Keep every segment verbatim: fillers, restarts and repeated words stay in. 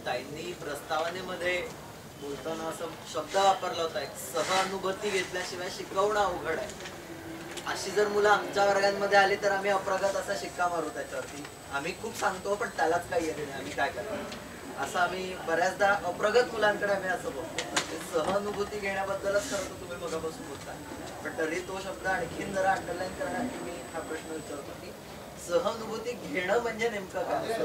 ताईंनी प्रस्तावनेमध्ये बोलताना असं शब्द वापरला होता, एक सहानुभूती घेतल्याशिवाय शिकवणं अवघड आहे. अशी जर मुलं आमच्या वर्गांमध्ये आली तर आम्ही अप्रगत असा शिक्का मारू त्याच्यावरती. आम्ही खूप सांगतो पण त्यालाच काही येत नाही, आम्ही काय करतो असं आम्ही बऱ्याचदा अप्रगत मुलांकडे आम्ही असं बघतो. ते सहानुभूती घेण्याबद्दलच खरं तर तुम्ही मगापासून बोलता, पण तरी तो शब्द आणखीन जरा अंडरलाईन करण्यासाठी मी हा प्रश्न विचारतो की सहानुभूती घेणं म्हणजे नेमकं काय?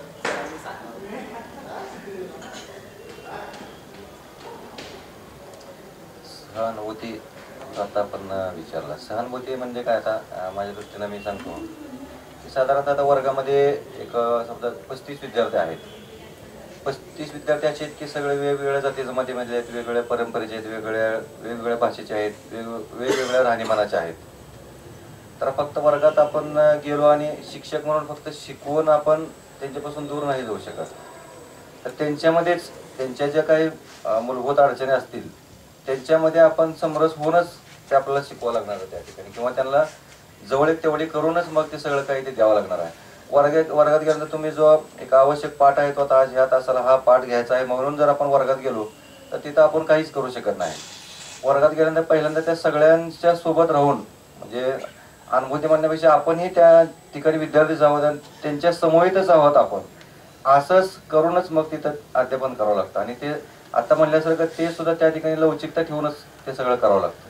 सहानुभूती आता आपण विचारला. सहानुभूती म्हणजे काय? आता माझ्या दृष्टीनं मी सांगतो की साधारणतः आता वर्गामध्ये एक समजा पस्तीस विद्यार्थी आहेत. पस्तीस विद्यार्थी असे आहेत की सगळे वेगवेगळ्या जाती जमातीमधले आहेत, वेगवेगळ्या परंपरेचे आहेत, वेगवेगळ्या वेगवेगळ्या भाषेचे आहेत, वेग वेगवेगळ्या राहणीमानाचे आहेत. तर फक्त वर्गात आपण गेलो आणि शिक्षक म्हणून फक्त शिकवून आपण त्यांच्यापासून दूर नाही जाऊ शकत. तर त्यांच्यामध्येच त्यांच्या ज्या काही मूलभूत अडचणी असतील त्यांच्यामध्ये आपण समरस होऊनच ते आपल्याला शिकवावं लागणार आहे त्या ठिकाणी, किंवा त्यांना जवळ तेवढी करूनच मग ते सगळं काही ते द्यावं लागणार आहे. वर्गात वर्गात गेल्यानंतर तुम्ही जो एक आवश्यक पाठ आहे तो आता आज ह्या तासाला हा पाठ घ्यायचा आहे म्हणून जर आपण वर्गात गेलो तर तिथं आपण काहीच करू शकत नाही. वर्गात गेल्यानंतर पहिल्यांदा त्या सगळ्यांच्या सोबत राहून, म्हणजे अनुभूती म्हणण्यापेक्षा आपणही त्या ठिकाणी विद्यार्थी आहोत, त्यांच्या समवेतच आहोत आपण, असंच करूनच मग तिथं अध्यापन करावं लागतं. आणि ते आता म्हणल्यासारखं ते सुद्धा त्या ठिकाणी लवचिकता ठेवूनच ते सगळं करावं लागतं.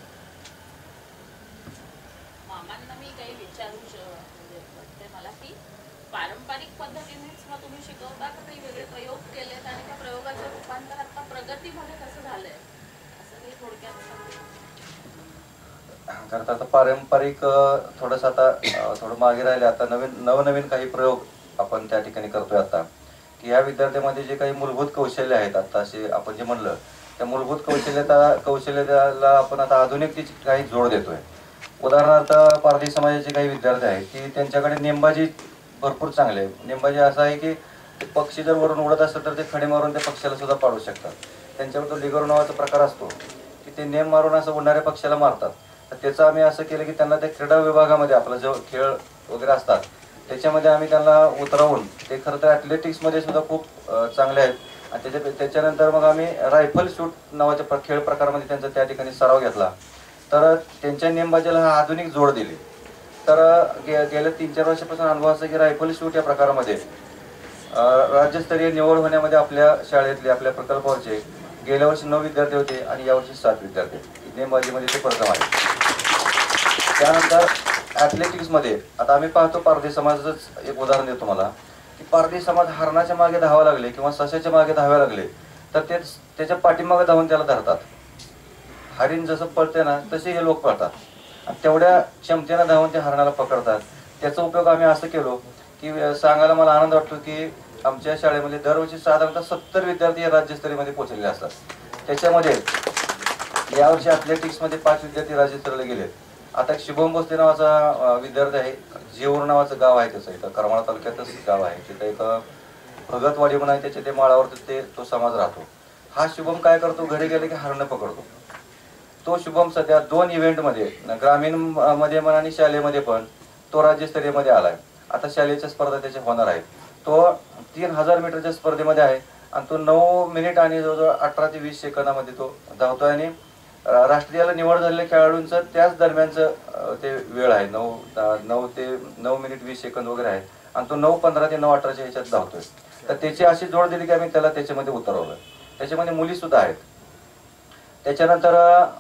मामांना मी काही विचारू शकते मला की पारंपरिक पद्धतीनेच मग तुम्ही शिकवता का काही वेगळे प्रयोग केलेत आणि त्या प्रयोगाचं रूपांतर आता प्रगतीमध्ये कसं झालंय असं मी थोडक्यात कारण आता पारंपरिक थोडंसं आता थोडं मागे राहिले. आता नवीन नवनवीन काही प्रयोग आपण त्या ठिकाणी करतोय आता, की ह्या विद्यार्थ्यांमध्ये जे काही मूलभूत कौशल्य आहेत आता असे आपण जे म्हणलं त्या मूलभूत कौशल्यता कौशल्याला आपण आता आधुनिकतेची काही जोड देतोय. उदाहरणार्थ पारधी समाजाचे काही विद्यार्थी आहेत की त्यांच्याकडे नेमबाजी भरपूर चांगले आहे. नेमबाजी असं आहे की ते पक्षी जर वरून उडत असेल तर ते खडे मारून त्या पक्षाला सुद्धा पाडू शकतात. त्यांच्यावर तो लिगोर नावाचा प्रकार असतो की ते नेम मारून असं उडणाऱ्या पक्षाला मारतात. तर त्याचं आम्ही असं केलं की त्यांना त्या क्रीडा विभागामध्ये आपला जो खेळ वगैरे असतात त्याच्यामध्ये आम्ही त्यांना उतरवून, ते खरं तर ॲथलेटिक्समध्ये सुद्धा खूप चांगले आहेत. आणि त्याच्या त्याच्यानंतर मग आम्ही रायफल शूट नावाच्या प्र खेळ प्रकारामध्ये त्यांचा त्या ठिकाणी सराव घेतला. तर त्यांच्या नेमबाजीला हा आधुनिक जोड दिली. तर गे गेल्या तीन चार वर्षापासून अनुभव असा की रायफल शूट या प्रकारामध्ये राज्यस्तरीय निवड होण्यामध्ये आपल्या शाळेतले आपल्या प्रकल्पावरचे गेल्या वर्षी नऊ विद्यार्थी होते आणि यावर्षी सात विद्यार्थी नेमबाजीमध्ये ते प्रथम आहे. त्यानंतर ॲथलेटिक्समध्ये आता आम्ही पाहतो, पारधी समाजाचंच एक उदाहरण देतो मला, की पारधी समाज हरणाच्या मागे धावा लागले किंवा सशाच्या मागे धावा लागले तर तेच त्याच्या पाठीमागे धावून त्याला धरतात. हरिण जसं पळते ना तसे हे लोक पळतात आणि तेवढ्या क्षमतेनं धावून ते हरणाला पकडतात. त्याचा उपयोग आम्ही असं केलो की सांगायला मला आनंद वाटतो की आमच्या शाळेमध्ये दरवर्षी साधारणतः सत्तर विद्यार्थी या राज्यस्तरीयमध्ये पोहोचलेले असतात. त्याच्यामध्ये यावर्षी ॲथलेटिक्समध्ये पाच विद्यार्थी राज्यस्तरीयला गेले. आता शुभम भोसले नावाचा विद्यार्थी आहे, जेऊर नावाचं गाव आहे त्याचं, इथं करमाळा तालुक्यातच गाव आहे. तिथं एक भगतवाडी म्हणून आहे, त्याच्या ते माळावर ते तो समाज राहतो. हा शुभम काय करतो, घरी गेले की हरणं पकडतो. तो शुभम सध्या दोन इव्हेंटमध्ये ग्रामीण मध्ये पण आणि शालेयमध्ये पण तो राज्यस्तरीयमध्ये आलाय. आता शालेयच्या स्पर्धा त्याच्या होणार आहेत. तो तीन हजार मीटरच्या स्पर्धेमध्ये आहे आणि तो नऊ मिनिट आणि जवळजवळ अठरा ते वीस सेकंदामध्ये तो धावतोय. आणि राष्ट्रीयाला निवड झालेल्या खेळाडूंचं त्याच दरम्यानचं ते वेळ आहे, नऊ नऊ ते नऊ मिनिट वीस सेकंद वगैरे आहे आणि तो नऊ पंधरा ते नऊ अठराच्या ह्याच्यात धावतोय. तर त्याची अशी जोड दिली की आम्ही त्याला त्याच्यामध्ये उतरवलं. त्याच्यामध्ये मुली सुद्धा आहेत. त्याच्यानंतर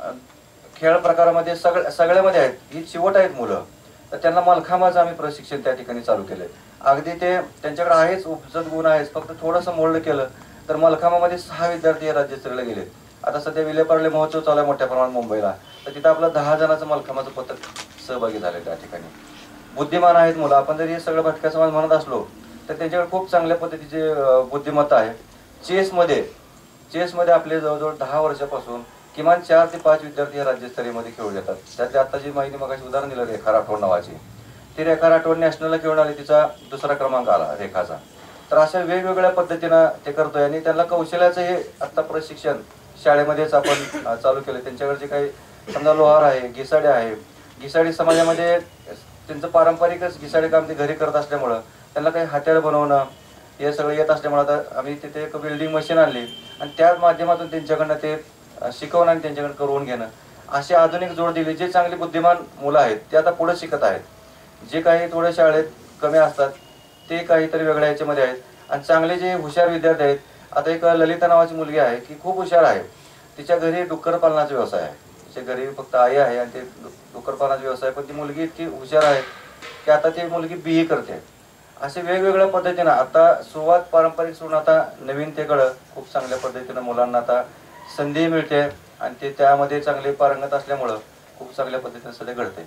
खेळ प्रकारामध्ये सगळ्या सगळ्यामध्ये आहेत, ही चिवट आहेत मुलं, तर त्यांना मलखांबाचं आम्ही प्रशिक्षण त्या ठिकाणी चालू केलं. अगदी ते त्यांच्याकडे आहेच, उपजत गुण आहेच, फक्त थोडंसं मोल्ड केलं तर मलखांबामध्ये सहा विद्यार्थी हे राज्यस्तरीयला गेले. आता सध्या विलेपार्ले महोत्सव चालू आहे मोठ्या प्रमाणात मुंबईला, तर तिथं आपलं दहा जणांचं मलखांबाचं पथक सहभागी झालं त्या ठिकाणी. बुद्धिमान आहेत मुलं. आपण जरी हे सगळं भटक्या समाज म्हणत असलो तर त्यांच्याकडे खूप चांगल्या पद्धतीचे बुद्धिमत्ता आहे. चेसमध्ये चेसमध्ये आपले जवळजवळ दहा वर्षापासून किमान चार ते पाच विद्यार्थी हे राज्यस्तरीयमध्ये खेळून येतात. त्यातली आत्ताची माहिती मग उदाहरण दिलं रेखा राठोड नावाची, ती रेखा राठोड नॅशनलला खेळून आली, तिचा दुसरा क्रमांक आला रेखाचा. तर अशा वेगवेगळ्या पद्धतीनं ते करतोय. आणि त्यांना कौशल्याचं हे आत्ता प्रशिक्षण शाळेमध्येच आपण चालू केलं. त्यांच्याकडे जे काही समजा लोहार आहे, घिसाडे आहे, घिसाडी समाजामध्ये त्यांचं पारंपरिकच घिसाडे काम ते घरी करत असल्यामुळं त्यांना काही हत्यार बनवणं हे सगळं येत असल्यामुळे आता आम्ही तिथे एक वेल्डिंग मशीन आणली आणि त्या माध्यमातून त्यांच्याकडनं ते शिकवणं आणि त्यांच्याकडे करून घेणं अशी आधुनिक जोड दिली. जे चांगली बुद्धिमान मुलं आहेत ते आता पुढे शिकत आहेत. जे काही थोड्या शाळेत कमी असतात ते काहीतरी वेगळ्या ह्याच्यामध्ये आहेत. आणि चांगले जे हुशार विद्यार्थी आहेत, आता एक ललिता नावाची मुलगी आहे की खूप हुशार आहे. तिच्या घरी डुक्कर पालनाचा व्यवसाय आहे. तिच्या घरी फक्त आई आहे आणि ते डुक्कर पालनाचा व्यवसाय, पण ती मुलगी इतकी हुशार आहे की आता ती मुलगी बी ए करते. असे वेगवेगळ्या पद्धतीनं आता सुरुवात पारंपरिक सोडून आता नवीनतेकडं खूप चांगल्या पद्धतीनं मुलांना आता संधी मिळते आणि ते त्यामध्ये चांगले पारंगत असल्यामुळं खूप चांगल्या पद्धतीने सगळे घडते.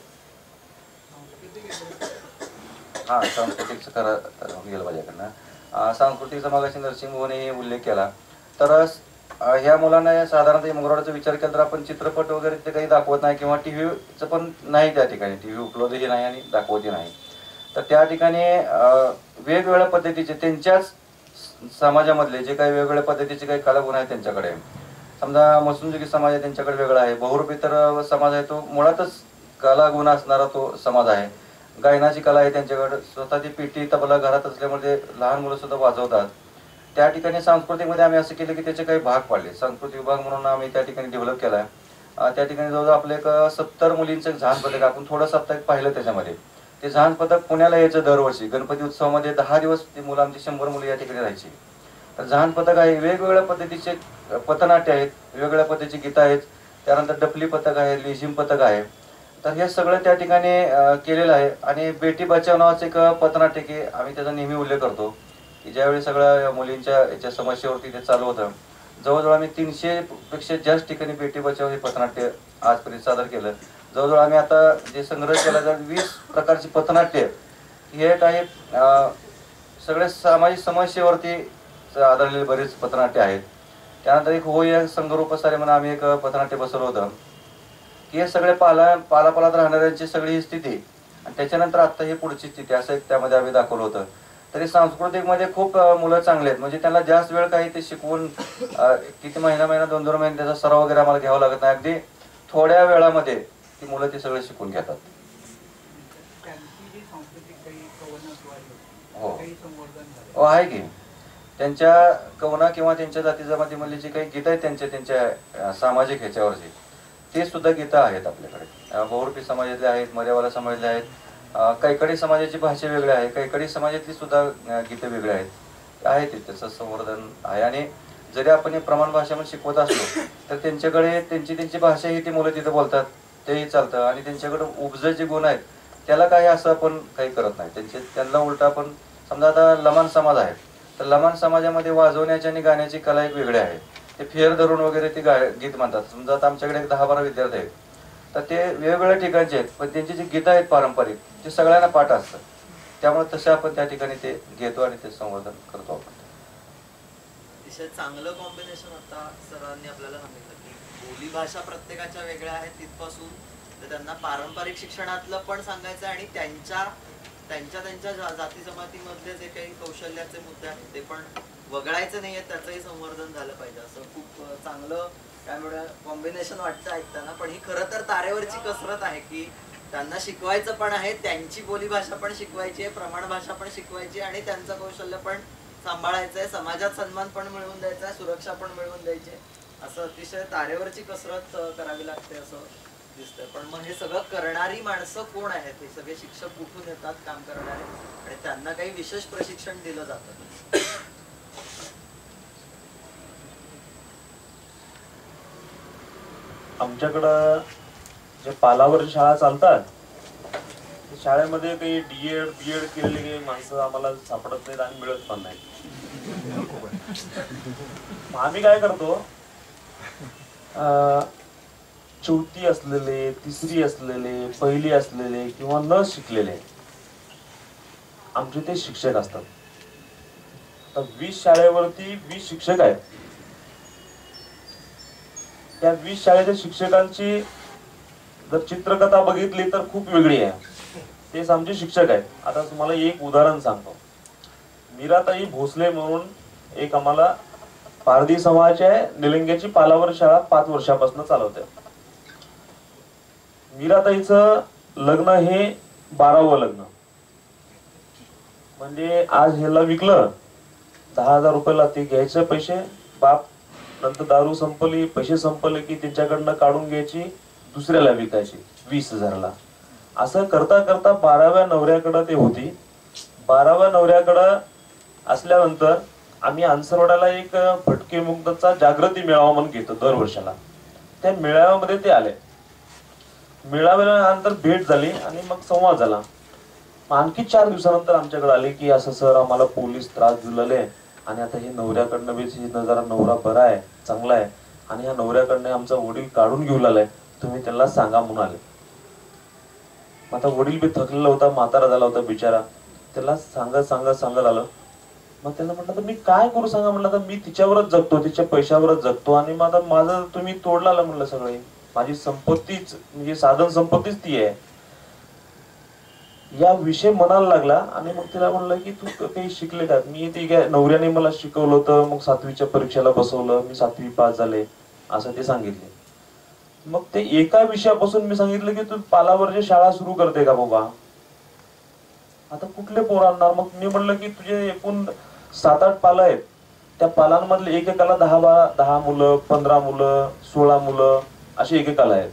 हा, सांस्कृतिकचं खरं गेलं माझ्याकडनं. सांस्कृतिकचा मागाशी नरसिंह भुवने उल्लेख केला. तर ह्या मुलांना साधारणतः मंगळवारचा विचार केला तर आपण चित्रपट वगैरे ते काही दाखवत नाही किंवा टी व्हीचं पण नाही त्या ठिकाणी, टी व्ही उपलब्धही नाही आणि दाखवतही नाही. तर त्या ठिकाणी वेगवेगळ्या पद्धतीचे त्यांच्याच समाजामधले जे काही वेगवेगळ्या पद्धतीचे काही कलागुण आहेत त्यांच्याकडे. समजा मसुंजुकी समाज आहे, त्यांच्याकडे वेगळा आहे. बहुरूपी तर समाज आहे, तो मुळातच कलागुण असणारा तो समाज आहे. गायनाची कला आहे त्यांच्याकडे, स्वतः ती पेटी तबला घरात असल्यामुळे लहान मुलं सुद्धा वाजवतात. त्या ठिकाणी सांस्कृतिकमध्ये आम्ही असं केलं की त्याचे काही भाग पाडले. सांस्कृतिक विभाग म्हणून आम्ही त्या ठिकाणी डेव्हलप केला आहे. त्या ठिकाणी जवळजवळ आपलं एक सत्तर मुलींचं एक झांज पथक आपण थोडं सप्ताह पाहिलं. त्याच्यामध्ये ते झांज पथक पुण्याला यायचं दरवर्षी गणपती उत्सवामध्ये. दहा दिवस ती मुलं आमची शंभर मुली या ठिकाणी राहायची. तर झांज पथक आहे, वेगवेगळ्या पद्धतीचे पथनाट्य आहेत, वेगवेगळ्या पद्धतीची गीतं आहेत. त्यानंतर डफली पथक आहे, लेझिम पथक आहे. तर हे सगळं त्या ठिकाणी केलेलं आहे. आणि बेटी बचाव नावाचं एक पथनाट्य की आम्ही त्याचा नेहमी उल्लेख करतो की ज्यावेळी सगळ्या मुलींच्या याच्या समस्येवरती ते चालू होतं. जवळजवळ आम्ही तीनशे पेक्षा जास्त ठिकाणी बेटी बचाव हे पथनाट्य आजपर्यंत सादर केलं. जवळजवळ आम्ही आता जे संग्रह केला तर वीस प्रकारची पथनाट्य हे काही सगळे सामाजिक समस्येवरती आधारलेले बरेच पथनाट्य आहेत. त्यानंतर एक हो या संघरूप सारे म्हणून आम्ही एक पथनाट्य बसवलं होतं की हे सगळे पाला पालापालात राहणाऱ्यांची सगळी ही स्थिती आणि त्याच्यानंतर आता ही पुढची स्थिती असं एक त्यामध्ये आम्ही दाखवलं होतं. तरी सांस्कृतिकमध्ये खूप मुलं चांगले आहेत. म्हणजे त्यांना जास्त वेळ काही ते शिकवून किती महिना महिना दोन दोन महिने त्याचा सराव वगैरे आम्हाला घ्यावा लागत नाही. अगदी थोड्या वेळामध्ये ती मुलं ती सगळं शिकून घेतात. हो हो आहे की त्यांच्या कवना किंवा त्यांच्या जाती जमातीमधली जी काही गीतं आहेत त्यांच्या त्यांच्या सामाजिक ह्याच्यावरची ते सुद्धा गीतं आहेत आपल्याकडे. बहुरूपी समाजातले आहेत, मर्यावाला समाजातले आहेत, कैकडी समाजाची भाषा वेगळी आहे, कैकडी समाजातली सुद्धा गीतं वेगळी आहेत. आहे ते त्याचं संवर्धन आहे. आणि जरी आपण हे प्रमाण भाषेमध्ये शिकवत असलो तर त्यांच्याकडे त्यांची त्यांची भाषा ही ती मुलं तिथं बोलतात तेही चालतं. आणि त्यांच्याकडे उपज जे गुण आहेत त्याला काही असं आपण काही करत नाही. त्यांचे त्यांना उलट आपण समजा आता लमाण समाज आहे तर लमाण समाजामध्ये वाजवण्याची आणि गाण्याची कला एक वेगळी आहे. ते फेर धरून वगैरे ते गा गीत म्हणतात. समजा आता आमच्याकडे एक दहा बारा विद्यार्थी आहेत तर ते वेगवेगळ्या ठिकाणचे आहेत, पण त्यांची जी गीतं आहेत पारंपरिक ते सगळ्यांना पाठ असतं. त्यामुळे तसे आपण त्या ठिकाणी ते घेतो आणि ते संवर्धन करतो आपण. अतिशय चांगलं कॉम्बिनेशन आता सरांनी आपल्याला सांगितलं की बोली भाषा प्रत्येकाच्या वेगळ्या आहेत तिथपासून तर त्यांना पारंपरिक शिक्षणातलं पण सांगायचं आणि त्यांच्या त्यांच्या त्यांच्या जाती जमातीमधले जे काही कौशल्याचे मुद्दे आहेत ते पण वगळायचं नाहीये, त्याचंही संवर्धन झालं पाहिजे. असं खूप चांगलं त्यामुळे कॉम्बिनेशन वाटतं ऐकताना. पण ही खरं तर तारेवरची कसरत आहे की त्यांना शिकवायचं पण आहे, त्यांची बोली भाषा पण शिकवायची आहे, प्रमाण भाषा पण शिकवायची आणि त्यांचं कौशल्य पण सांभाळायचं आहे, समाजात सन्मान पण मिळवून द्यायचा आहे, सुरक्षा पण मिळवून द्यायची आहे. असं अतिशय तारेवरची कसरत करावी लागते असं दिसतंय. पण मग हे सगळं करणारी माणसं कोण आहेत? हे सगळे शिक्षक कुठून येतात काम करणारे आणि त्यांना काही विशेष प्रशिक्षण दिलं जातं? आमच्याकडं जे पालावर शाळा चालतात शाळेमध्ये काही डीएड बीएड केलेली माणसं आम्हाला सापडत नाहीत आणि मिळत पण नाही. आम्ही काय करतो, चौथी असलेले, तिसरी असलेले, पहिली असलेले किंवा न शिकलेले आमचे ते शिक्षक असतात. तर वीस शाळेवरती वीस शिक्षक आहेत. त्या वीस शाळेच्या शिक्षकांची जर चित्रकथा बघितली तर खूप वेगळी आहे. तेच आमचे शिक्षक आहेत. आता तुम्हाला एक उदाहरण सांगतो. मीराताई भोसले म्हणून एक आम्हाला पारधी समाजाच्या निलंग्याची पालावर शाळा पाच वर्षापासून चालवते. मीराताईचं लग्न हे बारावं लग्न. म्हणजे आज ह्याला विकलं दहा हजार रुपयाला ते घ्यायचे पैसे बाप, नंतर दारू संपली, पैसे संपले की त्यांच्याकडनं काढून घ्यायची, दुसऱ्याला विकायची वीस हजारला. असं करता करता बाराव्या नवऱ्याकडं ते होती. बाराव्या नवऱ्याकडं असल्यानंतर आम्ही अंसरवाड्याला एक भटके मुक्तचा जागृती मेळावा म्हणून घेतो दर वर्षाला. त्या मेळाव्यामध्ये ते आले. मेळाव्यानंतर भेट झाली आणि मग संवाद झाला. आणखी चार दिवसानंतर आमच्याकडे आले की असं सर आम्हाला पोलीस त्रास दिलेले आणि आता हे नवऱ्याकडनं बी जरा नवरा बरा आहे, चांगला आहे आणि ह्या नवऱ्याकडनं आमचा वडील काढून घेऊन आलाय, तुम्ही त्यांना सांगा म्हणून आले. आता वडील बी थकलेला होता, म्हातारा झाला होता बिचारा, त्याला सांगत सांगत सांगत आलं. मग त्याला म्हटलं तर मी काय करू सांगा, म्हटलं तर मी तिच्यावरच जगतो, तिच्या पैशावरच जगतो आणि मग आता माझं तुम्ही तोडला म्हटलं सगळे, माझी संपत्तीच म्हणजे साधन संपत्तीच ती आहे. या विषय म्हणायला लागला आणि मग तिला म्हणलं की तू काही शिकले का. मी ती काय नवऱ्याने मला शिकवलं होतं, मग सातवीच्या परीक्षेला बसवलं, मी सातवी पास झाले असं ते सांगितले. मग ते एका विषयापासून मी सांगितलं की तू पालावरची शाळा सुरू करते का बाबा. आता कुठले पोर आणणार. मग मी म्हणलं की तुझे एकूण सात आठ पालं आहेत, त्या पालांमधले एकेकाला दहा बारा दहा मुलं, पंधरा मुलं, सोळा मुलं अशी एकेकाला आहेत.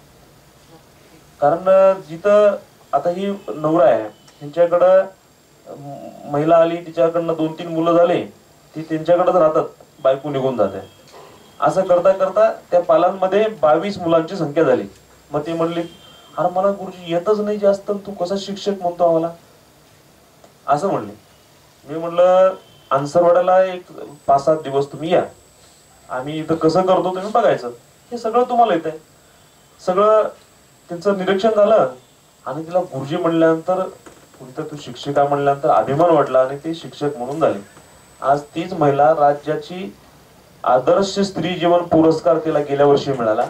कारण जिथं आता ही नवरा आहे त्यांच्याकडं महिला आली, तिच्याकडनं दोन तीन मुलं झाले, ती त्यांच्याकडेच राहतात, बायको निघून जाते. असं करता करता त्या पालांमध्ये बावीस मुलांची संख्या झाली. मग ते म्हणले अरे मला गुरुजी येतच नाही जास्त, तू कसा शिक्षक म्हणतो आम्हाला असं म्हणले. मी म्हणलं अंसरवाड्याला एक पाच सात दिवस तुम्ही या, आम्ही इथं कसं करतो तुम्ही बघायचं, हे सगळं तुम्हाला येत आहे. सगळं त्यांचं निरीक्षण झालं आणि तिला गुरुजी म्हणल्यानंतर पुढे तू शिक्षिका म्हणल्यानंतर अभिमान वाटला आणि ते शिक्षक म्हणून झाले. आज तीच महिला राज्याची आदर्श स्त्री जीवन पुरस्कार तिला गेल्या वर्षी मिळाला.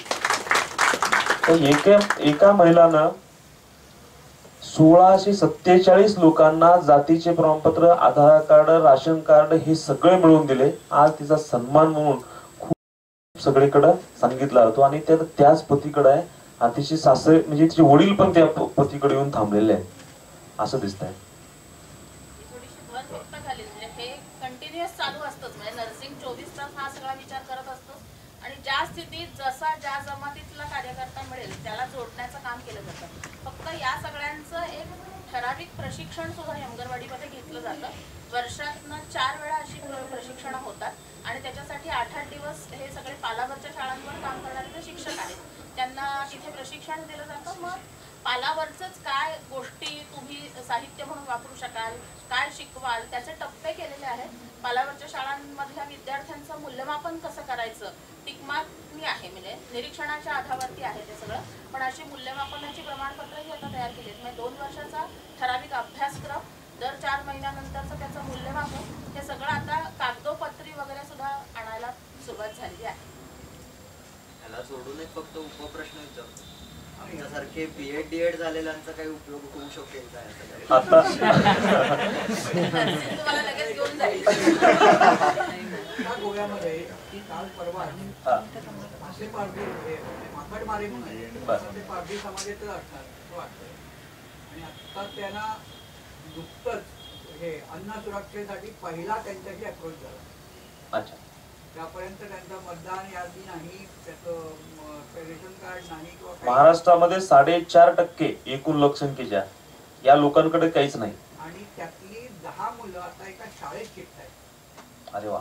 तर एका एका महिलानं सोळाशे सत्तेचाळीस लोकांना जातीचे प्रमाणपत्र, आधार कार्ड, राशन कार्ड हे सगळे मिळवून दिले. आज तिचा सन्मान म्हणून खूप सगळीकडे सांगितला जातो आणि त्या त्याच पतीकडे आहे. अतिशय सासरे म्हणजे तिचे वडील पण त्या पतीकडे येऊन थांबलेले आहेत असं दिसतंय. थोडीशी भर फक्त झाली म्हणजे हे कंटिन्युअस चालू असतंच. म्हणजे नर्सिंग चोवीस तास हा सगळा विचार करत असतो आणि ज्या स्थितीत जसा ज्या जमातीतला कार्यकर्ता मिळेल त्याला जोडण्याचं काम केलं जातं. फक्त या सगळ्यांचं एक ठराविक प्रशिक्षण सुद्धा अंगणवाडीमध्ये घेतलं जातं. वर्षातनं चार वेळा अशी प्रशिक्षण होतात आणि त्याच्यासाठी आठ आठ दिवस हे सगळे पालावरच्या शाळांवर काम करणारे जे शिक्षक आहेत त्यांना तिथे प्रशिक्षण दिलं जातं. मग पालावरच काय गोष्टी तुम्ही साहित्य म्हणून वापरू शकाल, काय शिकवाल, त्याचे टप्पे केलेले आहेत. पालावरच्या शाळांमधल्या विद्यार्थ्यांचं मूल्यमापन कसं करायचं, टिकमार्कनी आहे म्हणजे निरीक्षणाच्या आधारावरती आहे ते सगळं. पण अशी मूल्यमापनाची प्रमाणपत्रही आता तयार केली आहेत. म्हणजे दोन वर्षाचा ठराविक अभ्यासक्रम, दर चार महिन्यानंतरचं त्याचं मूल्यमापन, हे सगळं आता कागदोपत्री वगैरे सुद्धा आणायला सुरुवात झालेली आहे. त्याला सोडून एक फक्त उपप्रश्न विचारतो, आमच्यासारखे बीएड डीएड झालेल्यांचा काही उपयोग होऊ शकेल काय आता तुम्हाला लगेच घेऊन जाईल. गोव्यामध्ये की काल परवा असे पारधी माकडमारी म्हणून ते पारधी समाजाचं असणार वाटतं आणि आता त्यांना नुकतंच हे अन्न सुरक्षेसाठी पहिला त्यांच्याशी अप्रोच झाला. अच्छा, त्यापर्यंत त्यांचं मतदान यादी नाही, त्याचं रेशन कार्ड नाही किंवा महाराष्ट्रामध्ये साडेचार टक्के एकूण लोकसंख्येच्या या लोकांकडे काहीच नाही आणि त्यातली दहा मुलं आता एका शाळेत शिकतायत. अरे वा,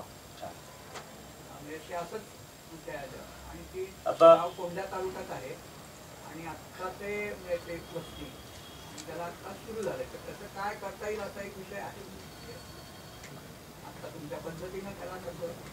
म्हणजे ते असंच आणि ती आता गाव कोंढ्या तालुक्यात आहे आणि आता ते म्हणजे एक वस्ती आणि त्याला आता सुरू झालं. तर त्याचं काय करता येईल असा एक विषय आहे. आता तुमच्या पद्धतीनं त्याला कसं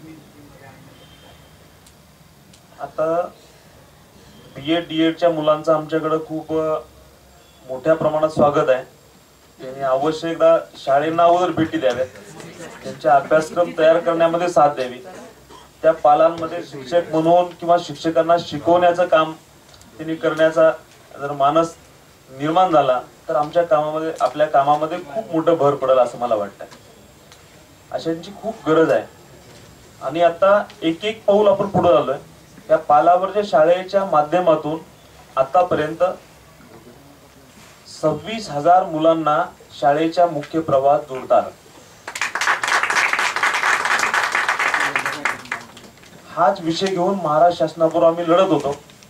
आता बीएड डीएडच्या मुलांचं आमच्याकडे खूप मोठ्या प्रमाणात स्वागत आहे. त्यांनी अवश्य एकदा शाळेंना अगोदर भेटी द्याव्यात, त्यांचे अभ्यासक्रम तयार करण्यामध्ये साथ द्यावी. त्या पालांमध्ये शिक्षक म्हणून किंवा शिक्षकांना शिकवण्याचं काम त्यांनी करण्याचा जर मानस निर्माण झाला तर आमच्या कामामध्ये आपल्या कामामध्ये खूप मोठं भर पडेल असं मला वाटतं. अशांची खूप गरज आहे आणि आता एक एक पाऊल आपण पुढे आलोय. या पालावरच्या शाळेच्या माध्यमातून आतापर्यंत सव्वीस हजार मुलांना शाळेच्या मुख्य प्रवाहात जोडतात. हाच विषय घेऊन महाराष्ट्र शासनाबरोबर आम्ही लढत होतो.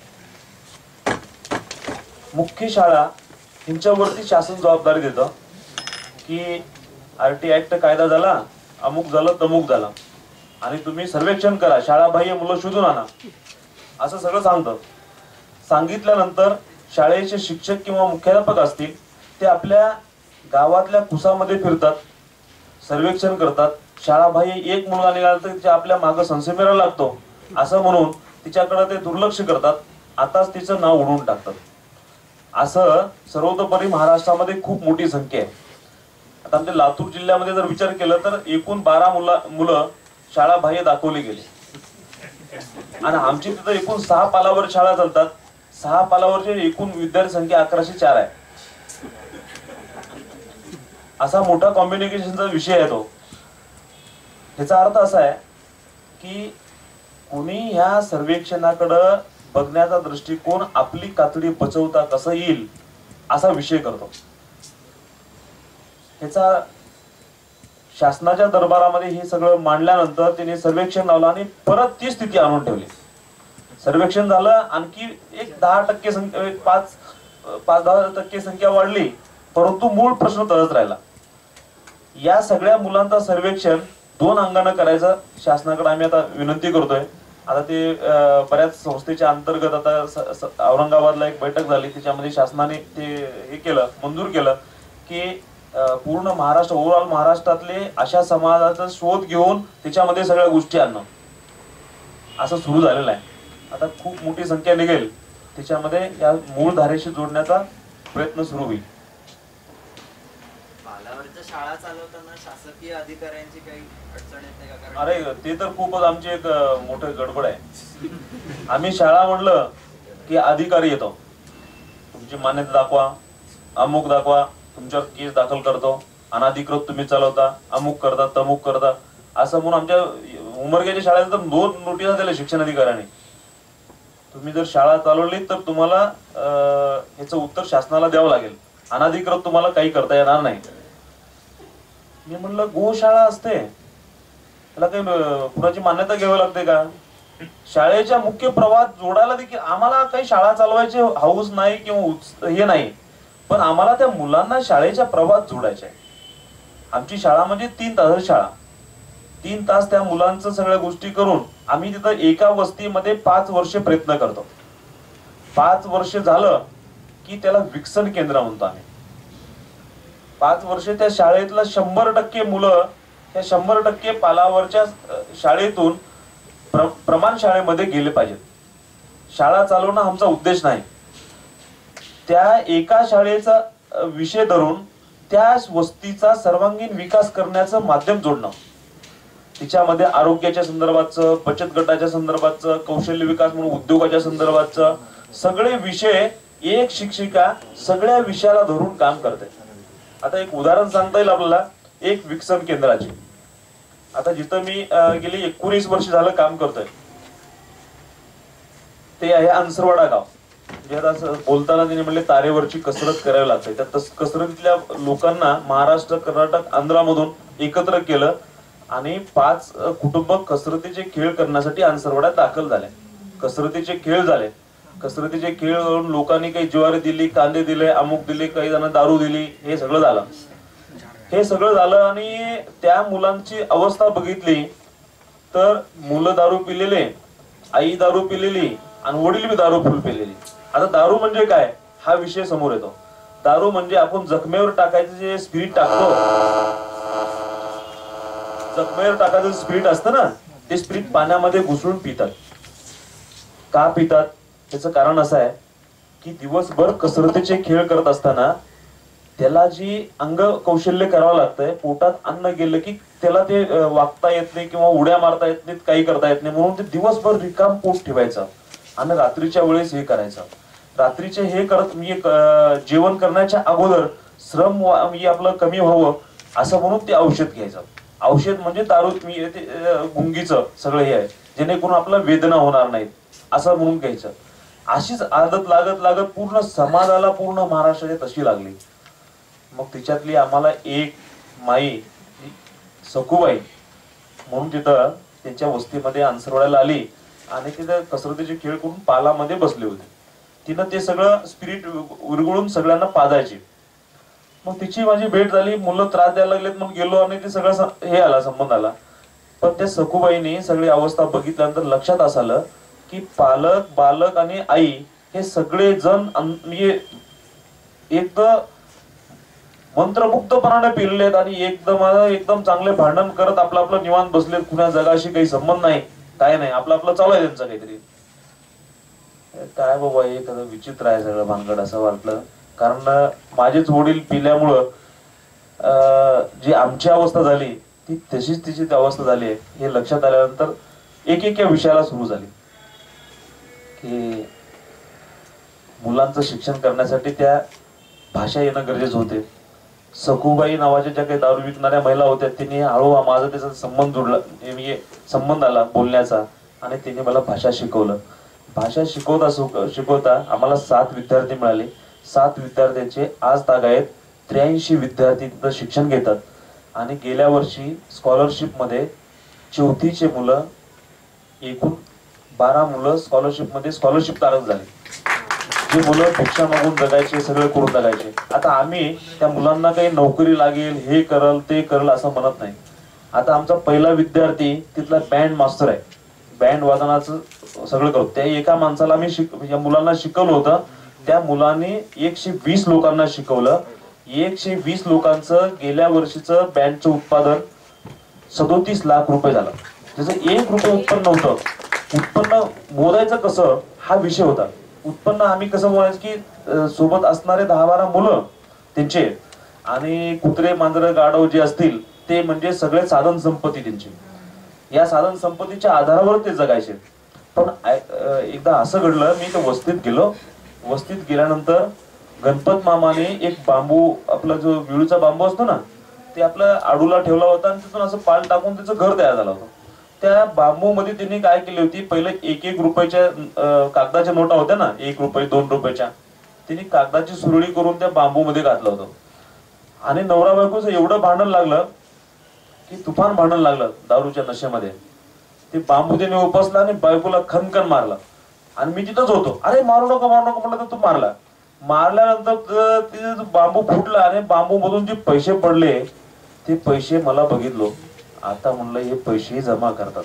मुख्य शाळा ह्यांच्यावरती शासन जबाबदारी देतं की आरटी ऍक्ट कायदा झाला, अमुक झालं तमुक झालं आणि तुम्ही सर्वेक्षण करा, शाळाबाह्य मुलं शोधून आणा, असं सगळं सांगतं. सांगितल्यानंतर शाळेचे शिक्षक किंवा मुख्याध्यापक असतील ते आपल्या गावातल्या कुसामध्ये फिरतात, सर्वेक्षण करतात. शाळाबाह्य एक मुलगा निघाला तर तिच्या आपल्या मागं संशय लागतो असं म्हणून तिच्याकडे ते दुर्लक्ष करतात, आताच तिचं नाव उडवून टाकतात. असं सर्वतोपरी महाराष्ट्रामध्ये खूप मोठी संख्या आहे. आता आमच्या लातूर जिल्ह्यामध्ये जर विचार केला तर एकूण बारा मुला मुलं शाळाबाह्य दाखवली गेली आणि आमची तिथं एकूण सहा पालावर शाळा चालतात. सहा पालावरची एकूण विद्यार्थी संख्या अकराशे चार आहे. असा मोठा कॉम्युनिकेशनचा विषय आहे तो. याचा अर्थ असा आहे की कोणी ह्या सर्वेक्षणाकडं बघण्याचा दृष्टिकोन आपली कातडी बचवता कसं येईल असा विषय करतो. ह्याचा शासनाच्या दरबारामध्ये हे सगळं मांडल्यानंतर त्यांनी सर्वेक्षण लावलं आणि परत ती स्थिती आणून ठेवली. सर्वेक्षण झालं, आणखी एक दहा टक्के संख्या पाच पाच दहा टक्के संख्या वाढली, परंतु मूळ प्रश्न तसंच राहिला. या सगळ्या मुलांचा सर्वेक्षण दोन अंगानं करायचं शासनाकडे आम्ही आता विनंती करतोय. आता ते बऱ्याच संस्थेच्या अंतर्गत आता औरंगाबादला एक बैठक झाली, त्याच्यामध्ये शासनाने ते हे केलं, मंजूर केलं की पूर्ण महाराष्ट्र ओव्हरऑल महाराष्ट्रातले अशा समाजाचा शोध घेऊन त्याच्यामध्ये सगळ्या गोष्टी आणणं असं सुरू झालेलं आहे. आता खूप मोठी संख्या निघेल, त्याच्यामध्ये या मूळ धारेशी जोडण्याचा प्रयत्न सुरू होईल. पालावरच्या शाळा चालवताना शासकीय अधिकाऱ्यांची काही अडचण येत नाही का? अरे ते तर खूपच आमची एक मोठं गडबड आहे. आम्ही शाळा म्हणलं की अधिकारी येतो, तुमची मान्यता दाखवा, अमुक दाखवा, तुमच्यावर केस दाखल करतो, अनाधिकृत तुम्ही चालवता, अमुक करता तमुक करता असं म्हणून आमच्या उमरग्याच्या शाळेत तर दोन नोटीस दिल्या शिक्षण अधिकाऱ्यांनी. तुम्ही जर शाळा चालवली तर तुम्हाला ह्याचं उत्तर शासनाला द्यावं लागेल, अनाधिकृत तुम्हाला काही करता येणार नाही. मी म्हणलं गोशाळा असते त्याला काही कुणाची मान्यता घ्यावी लागते का? शाळेच्या मुख्य प्रवाहात जोडायला देखील आम्हाला काही शाळा चालवायचे हाऊस नाही किंवा हे नाही, पण आम्हाला त्या मुलांना शाळेच्या प्रवाहात जोडायचे आहे. आमची शाळा म्हणजे तीन तास शाळा, तीन तास त्या मुलांचं सगळ्या गोष्टी करून आम्ही तिथं एका वस्तीमध्ये पाच वर्ष प्रयत्न करतो. पाच वर्ष झालं की त्याला विकसन केंद्र म्हणतो आम्ही. पाच वर्ष त्या शाळेतला शंभर टक्के मुलं त्या शंभर टक्के पालावरच्या शाळेतून प्र प्रमाण शाळेमध्ये गेले पाहिजेत. शाळा चालवणं आमचा उद्देश नाही, त्या एका शाळेचा विषय धरून त्या वस्तीचा सर्वांगीण विकास करण्याचं माध्यम जोडणं. तिच्यामध्ये आरोग्याच्या संदर्भाचं, बचत गटाच्या संदर्भाचं, कौशल्य विकास म्हणून उद्योगाच्या संदर्भाचं सगळे विषय एक शिक्षिका सगळ्या विषयाला धरून काम करते. आता एक उदाहरण सांगता येईल आपल्याला एक विकसन केंद्राची. आता जिथं मी गेली एकोणीस वर्ष झालं काम करतोय ते आहे अंसरवाडा गाव. जे आता बोलताना त्यांनी म्हणले तारेवरची कसरत करावी लागते, त्या कसरतीतल्या लोकांना महाराष्ट्र, कर्नाटक, आंध्रामधून एकत्र केलं आणि पाच कुटुंब कसरतीचे खेळ करण्यासाठी अंसरवाड्यात दाखल झाले. कसरतीचे खेळ झाले, कसरतीचे खेळ करून लोकांनी काही ज्वारी दिली, कांदे दिले, अमुक दिले, काही जण दारू दिली, हे सगळं झालं. हे सगळं झालं आणि त्या मुलांची अवस्था बघितली तर मुलं दारू पिलेले, आई दारू पिलेली आणि वडील बी दारू फुल पिलेली. आता दारू म्हणजे काय हा विषय समोर येतो. दारू म्हणजे आपण जखमेवर टाकायचं जे स्पिरिट टाकतो, जखमेवर टाकायचं स्पिरिट असतं ना, ते स्पिरिट पाण्यामध्ये घुसळून पितात. का पितात? त्याचं कारण असं आहे की दिवसभर कसरतीचे खेळ करत असताना त्याला जी अंग कौशल्य करावं लागतंय, पोटात अन्न गेलं की त्याला ते वागता येत नाही किंवा उड्या मारता येत नाहीत, काही करता येत नाही, म्हणून ते दिवसभर रिकाम पोट ठेवायचं आणि रात्रीच्या वेळेस हे करायचं. रात्रीचे हे करत मी जेवण करण्याच्या अगोदर श्रम आपलं कमी व्हावं असं म्हणून ते औषध घ्यायचं. औषध म्हणजे दारू गुंगीचं सगळं हे आहे, जेणेकरून आपल्याला वेदना होणार नाहीत असं म्हणून घ्यायचं. अशीच आदत लागत लागत पूर्ण समाजाला, पूर्ण महाराष्ट्राची तशी लागली. मग तिच्यातली आम्हाला एक माई सखूबाई म्हणून तिथं त्यांच्या वस्तीमध्ये अंसरवाड्याला आली आणि तिथे कसरतीचे खेळ करून पालामध्ये बसले होते. तिनं ते सगळं स्पिरिट विरघळून सगळ्यांना पाजायची. मग तिची माझी भेट झाली, मुलं त्रास द्यायला लागलेत म्हणून गेलो आणि ते सगळं हे आला संबंध आला. पण त्या सखूबाईंनी सगळी अवस्था बघितल्यानंतर लक्षात असं आलं की पालक बालक आणि आई हे सगळे जण म्हणजे एकदम मंत्रमुक्तपणाने पिलेले आहेत आणि एकदम एकदम चांगले भांडण करत आपलं आपलं निवांत बसलेत. कुणा जगाशी काही संबंध नाही, काय नाही, आपलं आपलं चालू आहे त्यांचं काहीतरी. काय बाबा हे खरं विचित्र आहे सगळं भानगड असं वाटलं. कारण माझेच वडील पिल्यामुळं जी आमची अवस्था झाली ती तशीच तिची अवस्था झाली आहे हे लक्षात आल्यानंतर एक एक या विषयाला सुरू झाली की मुलांचं शिक्षण करण्यासाठी त्या भाषा येणं गरजेचं होते. सखूबाई नावाच्या ज्या काही दारू विकणाऱ्या महिला होत्या त्यांनी हळूहळू माझा त्याचा संबंध जोडला, म्हणजे संबंध आला बोलण्याचा आणि त्यांनी मला भाषा शिकवलं. भाषा शिकवता शिकवता आम्हाला सात विद्यार्थी मिळाले. सात विद्यार्थ्यांचे आज तागायत त्र्याऐंशी विद्यार्थी तिथं शिक्षण घेतात आणि गेल्या वर्षी स्कॉलरशिप मध्ये चौथीचे मुलं एकूण बारा मुलं स्कॉलरशिप मध्ये स्कॉलरशिप तारक झाले. जे मुलं भिक्षा मागून जगायचे सगळे करून जगायचे. आता आम्ही त्या मुलांना काही नोकरी लागेल हे करल ते करल असं म्हणत नाही. आता आमचा पहिला विद्यार्थी तिथला बँड मास्टर आहे, बँड वादनाचं सगळं करतो. त्या एका माणसाला आम्ही शिक या मुलांना शिकवलं होतं. त्या मुलांनी एकशे वीस लोकांना शिकवलं. एकशे वीस लोकांचं गेल्या वर्षीचं बँडचं उत्पादन सदोतीस लाख रुपये झालं. त्याचं एक रुपये उत्पन्न नव्हतं. उत्पन्न मोजायचं कसं हा विषय होता. उत्पन्न आम्ही कसं मोजायचं की सोबत असणारे दहा बारा मुलं त्यांचे आणि कुत्रे मांजरं गाढव जे असतील ते म्हणजे सगळे साधन संपत्ती त्यांची. या साधन संपत्तीच्या आधारावर ते जगायचे. पण एकदा असं घडलं, मी तर वस्तीत गेलो. वस्तीत गेल्यानंतर गणपत मामाने एक बांबू, आपला जो विळूचा बांबू असतो ना, ते आपल्या आडूला ठेवला होता आणि तिथून असं पाल टाकून त्याचं घर तयार झालं होतं. त्या बांबू मध्ये त्यांनी काय केली होती, पहिले एक एक रुपयाच्या कागदाच्या नोटा होत्या ना, एक रुपये दोन रुपयाच्या, त्यांनी कागदाची सुरळी करून त्या बांबू मध्ये घातलं होतं. आणि नवरा बायकोचं एवढं भांडण लागलं की तुफान भांडण लागलं दारूच्या नशेमध्ये. ते बांबू त्याने उपसला आणि बायकोला खनखन मारला. आणि मी तिथंच होतो. अरे मारू नको मारू नको म्हटलं तर तू मारला. मारल्यानंतर ते बांबू फुटला आणि बांबू मधून जे पैसे पडले ते पैसे मला बघितलो. आता म्हणलं हे पैसे जमा करतात,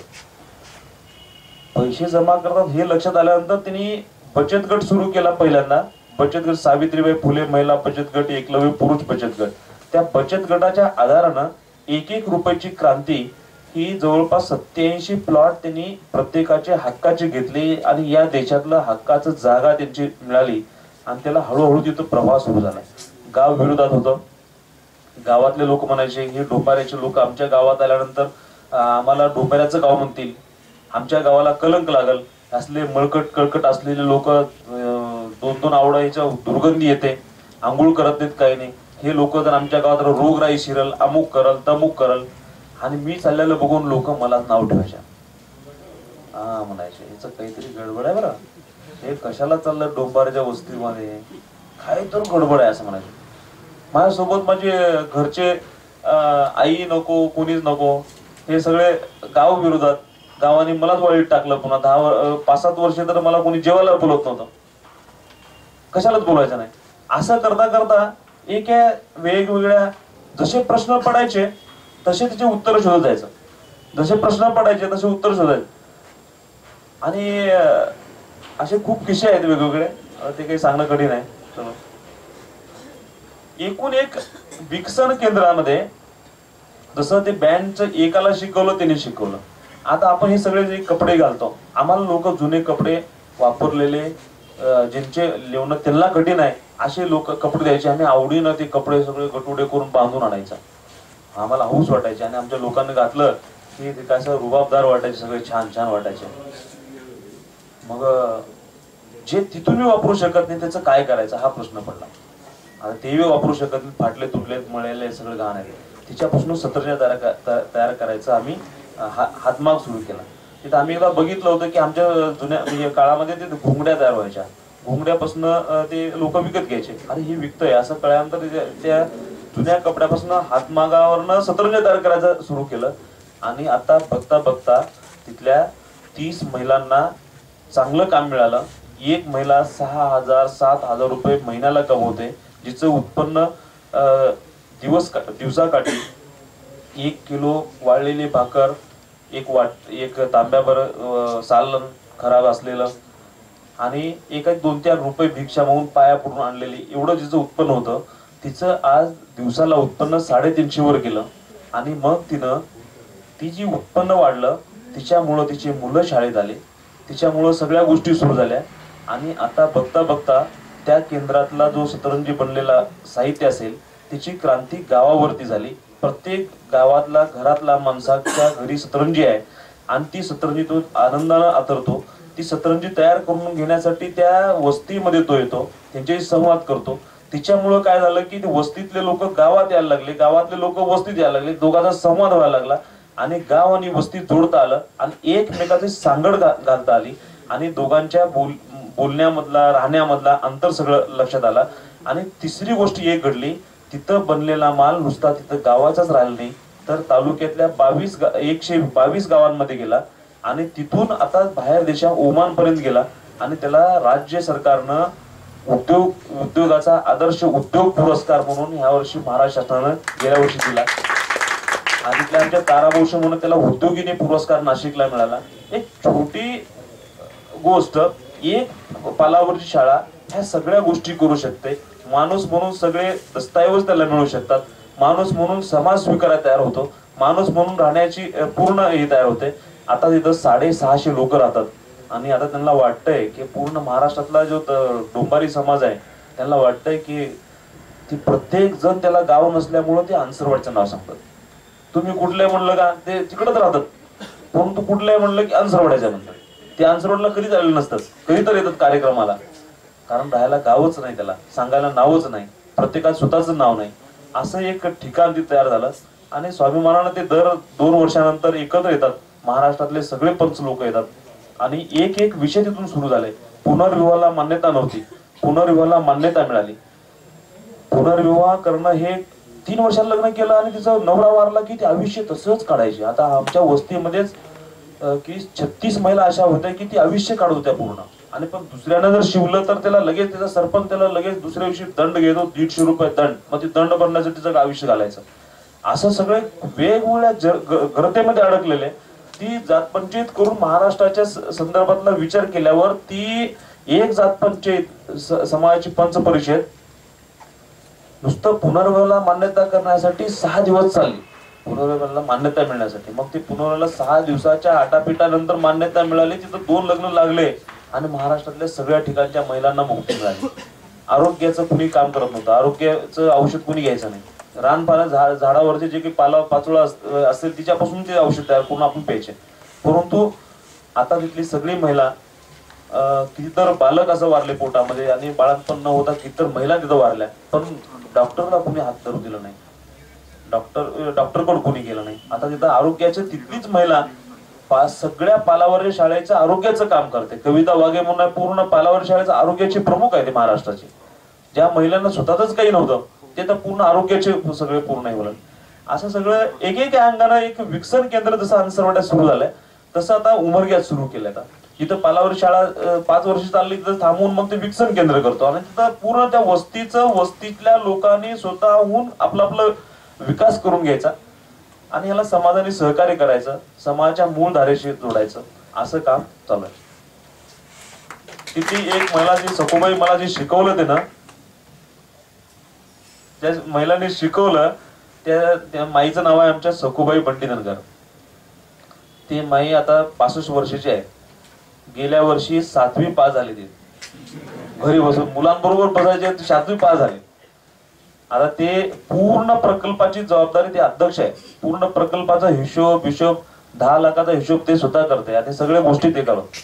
पैसे जमा करतात हे लक्षात आल्यानंतर त्यांनी बचत गट सुरू केला. पहिल्यांदा बचत गट, सावित्रीबाई फुले महिला बचत गट, एकलव्य पुरुष बचत गट. त्या बचत गटाच्या आधारानं एक एक रुपयाची क्रांती ही जवळपास सत्याऐंशी प्लॉट त्यांनी प्रत्येकाचे हक्काचे घेतले आणि या देशातलं हक्काचं जागा त्यांची मिळाली आणि त्याला हळूहळू तिथं प्रवाह सुरू झाला. गाव विरोधात होतं. गावातले लोक म्हणायचे हे डोपाऱ्याचे लोक आमच्या गावात आल्यानंतर आम्हाला डोपाऱ्याचं गाव म्हणतील, आमच्या गावाला कलंक लागल, असले मळकट कळकट असलेले लोक, दोन दोन आवडायच्या दुर्गंधी येते, आंघोळ करत नाहीत काही नाही, हे लोक जर आमच्या गावात रोगराई शिरल, अमुक करल तमुक करल. आणि मी चाललेलं बघून लोक मला नाव ठेवायच्या. हा म्हणायचे याचं काहीतरी गडबड आहे बरं, हे कशाला चाललं डोंबाराच्या वस्तीमध्ये, काय तर गडबड आहे असं म्हणायचे. माझ्यासोबत माझे घरचे आई नको कोणीच नको, हे सगळे गाव विरोधात. गावाने मलाच वाईट टाकलं. पुन्हा दहा पाच सात वर्ष तर मला कोणी जेवायला बोलत नव्हतं, कशालाच बोलायचं नाही. असं करता करता एक वेगवेगळ्या जसे प्रश्न पडायचे तसे त्याचे उत्तर शोधत जायचं. जसे प्रश्न पडायचे तसे उत्तर शोधायचे. आणि असे खूप किस्से आहेत वेगवेगळे, ते काही सांगणं कठीण आहे. एकूण एक विकसन केंद्रामध्ये जसं ते बँडचं एकाला शिकवलं त्याने शिकवलं. आता आपण हे सगळे जे कपडे घालतो, आम्हाला लोक जुने कपडे वापरलेले ज्यांचे लिवणं त्यांना कठीण आहे असे लोक कपडे द्यायचे. आम्ही आवडीनं ते कपडे सगळे गटुडे करून बांधून आणायचा. आम्हाला हौस वाटायची आणि आमच्या लोकांनी घातलं की ते कसं रुबाबदार वाटायचे, सगळे छान छान वाटायचे. मग जे तिथून मी वापरू शकत नाही त्याचं काय करायचं हा प्रश्न पडला. आता तेही वापरू शकत नाही, फाटले तुटले मळलेले सगळं घाण आहे, तिच्यापासून सतरंजा तयार तयार करायचं आम्ही हातमाग सुरू केला. तिथं आम्ही एकदा बघितलं होतं की आमच्या जुन्या काळामध्ये ते घोंगड्या तयार व्हायच्या. घोंगड्यापासून ते लोक विकत घ्यायचे. अरे हे विकतंय असं कळल्यानंतर त्या जुन्या कपड्यापासून हातमागावरनं सतरंजा तयार करायचं सुरू केलं. आणि आता बघता बघता तिथल्या तीस महिलांना चांगलं काम मिळालं. एक महिला सहा हजार सात हजार रुपये महिन्याला कमवते, जिचं उत्पन्न दिवस दिवसाकाठी एक किलो वाळलेली भाकर, एक वाट एक तांब्याभर सालन खराब असलेलं आणि एक दोन चार रुपये भिक्षा मागून पाया पडून आणलेली, एवढं जिचं उत्पन्न होतं, तिचं आज दिवसाला उत्पन्न साडेतीनशे वर गेलं. आणि मग तिनं ती जी उत्पन्न वाढलं, तिच्यामुळं तिची मुलं शाळेत आली, तिच्यामुळं सगळ्या गोष्टी सुरू झाल्या. आणि आता बघता बघता त्या केंद्रातला जो सतरंजी बनलेला साहित्य असेल, तिची क्रांती गावावरती झाली. प्रत्येक गावातला घरातला माणसाच्या घरी सतरंजी आहे आणि ती सतरंजी तो आनंदानं आतरतो. ती सतरंजी तयार करून घेण्यासाठी त्या वस्तीमध्ये तो येतो, त्यांच्याशी संवाद करतो. तिच्यामुळं काय झालं की वस्तीतले लोक गावात यायला लागले, गावातले लोक वस्तीत यायला लागले, दोघांचा संवाद व्हायला लागला आणि गाव आणि वस्ती जोडता आलं आणि एकमेकाची सांगड घालता आली आणि दोघांच्या बोल बोलण्यामधला राहण्यामधला अंतर सगळं लक्षात आला. आणि तिसरी गोष्ट एक घडली, तिथं बनलेला माल नुसता तिथं गावाचाच राहिला नाही, तर तालुक्यातल्या बावीस एकशे बावीस गावांमध्ये गेला आणि तिथून आता बाहेर देशा ओमान पर्यंत गेला. आणि त्याला राज्य सरकारनं उद्योग उद्योगाचा आदर्श उद्योग पुरस्कार म्हणून ह्या वर्षी महाराष्ट्र शासनानं गेल्या वर्षी दिला. आणि तिथल्या आमच्या ताराबोशी म्हणून त्याला उद्योगिनी पुरस्कार नाशिकला मिळाला. एक छोटी गोष्ट, एक पालावरची शाळा ह्या सगळ्या गोष्टी करू शकते. माणूस म्हणून सगळे दस्तऐवज त्याला मिळू शकतात, माणूस म्हणून समाज स्वीकारायला तयार होतो, माणूस म्हणून राहण्याची पूर्ण हे तयार होते. आता तिथं साडेसहाशे लोक राहतात आणि आता त्यांना वाटतंय की पूर्ण महाराष्ट्रातला जो डोंबारी समाज आहे त्यांना वाटतंय की ती प्रत्येक जण त्याला गाव नसल्यामुळं ते अन्सरवाडचं नाव सांगतात. तुम्ही कुठले म्हणलं का ते तिकडच राहतात, परंतु कुठले म्हणलं की अन्सरवाड्याच्या म्हणतात. ते अन्सरवाडला कधीच आलेले नसतात, कधी तर येतात कार्यक्रमाला, कारण राहायला गावच नाही, त्याला सांगायला नावच नाही, प्रत्येकात स्वतःच नाव नाही. असं एक ठिकाण तिथे तयार झालं आणि स्वाभिमानानं ते दर दोन वर्षानंतर एकत्र येतात. महाराष्ट्रातले सगळे पंच लोक येतात आणि एक एक विषय तिथून सुरू झाले. पुनर्विवाहाला मान्यता नव्हती, पुनर्विवाहाला मान्यता मिळाली. पुनर्विवाह करणं हे तीन वर्षात लग्न केलं आणि तिचा नवरा वारला की ते आयुष्य तसंच काढायचे. आता आमच्या वस्तीमध्येच की छत्तीस महिला अशा होत्या की ती आयुष्य काढत होत्या पूर्ण. आणि पण दुसऱ्यानं जर शिवलं तर त्याला लगेच त्याचा सरपंच त्याला लगेच दुसऱ्या दिवशी दंड घेतो, दीडशे रुपये दंड, मग ते दंड भरण्याचं तिचं आयुष्य घालायचं. असं सगळे वेगवेगळ्या गर्तेमध्ये अडकलेले. ती जातपंचायत करून महाराष्ट्राच्या संदर्भातला विचार केल्यावर ती एक जातपंचायत समाजाची पंच परिषद नुसतं पुनर्विवाहाला मान्यता करण्यासाठी सहा दिवस चालली, पुनर्विवाहाला मान्यता मिळण्यासाठी. मग ती पुनर्विवाहाला सहा दिवसाच्या आटापिटानंतर मान्यता मिळाली, तिथं दोन लग्न लागले आणि महाराष्ट्रातल्या सगळ्या ठिकाणच्या महिलांना मुक्ती मिळाली. आरोग्याचं कुणी काम करत नव्हतं, आरोग्याचं औषध कुणी घ्यायचं नाही. रानपाला झाड झाडावरचे जे काही पाला पाचोळा असेल तिच्यापासून ते औषध तयार करून आपण प्यायचे. परंतु आता तिथली सगळी महिला, कितीतर बालक असं वारले पोटामध्ये आणि बाळांपण न होता कितीतर महिला तिथं वारल्या, पण डॉक्टरला कुणी हात धरू दिलं नाही, डॉक्टर डॉक्टरकडे कोणी गेलं नाही. आता तिथं आरोग्याच्या तिथलीच महिला सगळ्या पालावरच्या शाळेचं आरोग्याचं काम करते. कविता वाघे म्हणून पूर्ण पालावर शाळेचं आरोग्याचे प्रमुख आहे ते महाराष्ट्राचे. ज्या महिलांना स्वतःच काही नव्हतं ते तर पूर्ण आरोग्याचे सगळे पूर्ण आहे बोलत. असं सगळं एक एक अंगानं एक विकसन केंद्र जसं अन्सरवाड्यात सुरू झालंय तसं आता उमरग्यात सुरू केलंय. आता जिथं पालावर शाळा पाच वर्ष चालली तिथं थांबवून मग ते विकसन केंद्र करतो आणि तिथं पूर्ण त्या वस्तीचं वस्तीतल्या लोकांनी स्वतःहून आपला आपला विकास करून घ्यायचा आणि याला समाजाने सहकार्य करायचं, समाजाच्या मूळ धारेशी जोडायचं, असं काम चालू आहे. तिथली एक महिला जी सखूबाई मला जे शिकवलं ते ना, ज्या महिलांनी शिकवलं त्या त्या माईचं नाव आहे आमच्या सखूबाई बंटी धनगर. ती माई आता पासष्ट वर्षाची आहे. गेल्या वर्षी सातवी पास झाली, ती घरी बसून मुलांबरोबर बसायचे, सातवी पास झाली. आता ते पूर्ण प्रकल्पाची जबाबदारी ते अध्यक्ष आहे. पूर्ण प्रकल्पाचा हिशोब हिशोब दहा लाखाचा हिशोब ते स्वतः करते आणि सगळ्या गोष्टी ते करत.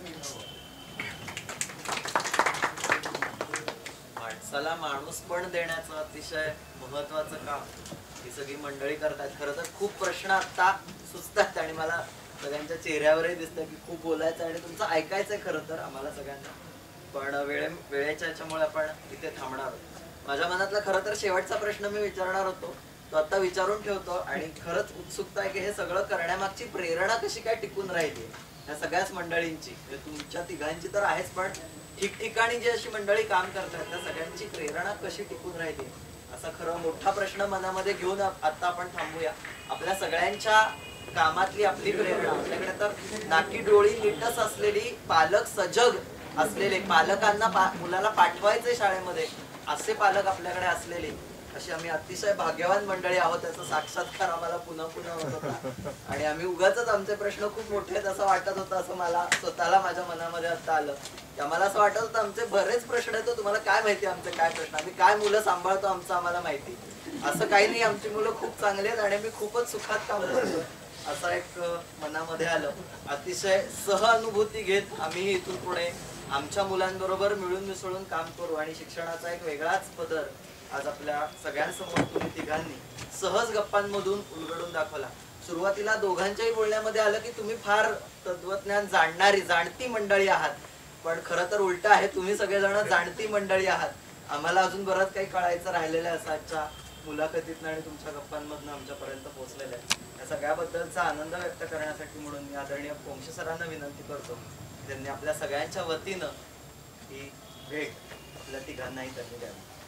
माणसाला माणूसपण देण्याचं अतिशय महत्वाचं काम ही सगळी मंडळी करतात. खरं तर खूप प्रश्न आता सुचतात आणि मला सगळ्यांच्या चेहऱ्यावरही दिसतं की खूप बोलायचं आणि तुमचं ऐकायचंय खरं तर आम्हाला सगळ्यांना, पण वेळे वेळेच्या याच्यामुळे आपण इथे थांबणार आहोत. माझ्या मनातला खरं तर शेवटचा प्रश्न मी विचारणार होतो तो आता विचारून ठेवतो. आणि खरंच उत्सुकता आहे की हे सगळं करण्यामागची प्रेरणा कशी काय टिकून राहिली या सगळ्याच मंडळींची, म्हणजे तुमच्या तिघांची तर आहेच, पण ठिकठिकाणी जी अशी मंडळी काम करतात त्या सगळ्यांची प्रेरणा कशी टिकून राहिली असा खरं मोठा प्रश्न मनामध्ये घेऊन आता आपण थांबूया. आपल्या सगळ्यांच्या कामातली आपली प्रेरणा, आपल्याकडे तर नाकी डोळी नीटच असलेली, पालक सजग असलेले, पालकांना पा मुलाला पाठवायचे शाळेमध्ये असे पालक आपल्याकडे असलेले, अशी आम्ही अतिशय भाग्यवान मंडळी आहोत. त्याचा साक्षात्कार आम्हाला पुन्हा पुन्हा होत होता. आणि आम्ही उगाच आमचे प्रश्न खूप मोठे आहेत असं वाटत होतं, असं मला स्वतःला माझ्या मनामध्ये आता आलं. आम्हाला असं वाटत होतं आमचे बरेच प्रश्न आहेत, तुम्हाला काय माहिती आमचे काय प्रश्न, आम्ही काय मुलं सांभाळतो आमचं आम्हाला माहिती. असं काही नाही, आमची मुलं खूप चांगली आहेत आणि मी खूपच सुखात काम करतो असं एक मनामध्ये आलं. अतिशय सहानुभूती घेत आम्ही इथून पुढे आमच्या मुलांबरोबर मिळून मिसळून काम करू आणि शिक्षणाचा एक वेगळाच पदर आज आपल्या सगळ्यांसमोर तुम्ही तिघांनी सहज गप्पांमधून उलगडून दाखवला. सुरुवातीला दोघांच्याही बोलण्यामध्ये आलं की तुम्ही फार तत्वज्ञान जाणणारी जाणती मंडळी आहात, पण खरं तर उलट आहे, तुम्ही सगळेजण जाणती मंडळी आहात. आम्हाला अजून बरंच काही कळायचं राहिलेलं आहे असं आजच्या मुलाखतीतनं आणि तुमच्या गप्पांमधनं आमच्यापर्यंत पोहोचलेलं आहे. या सगळ्याबद्दलचा आनंद व्यक्त करण्यासाठी म्हणून मी आदरणीय पोंक्षे सरांना विनंती करतो, त्यांनी आपल्या सगळ्यांच्या वतीनं ही भेट आपल्या तिघांनाही त्यांनी द्यावी.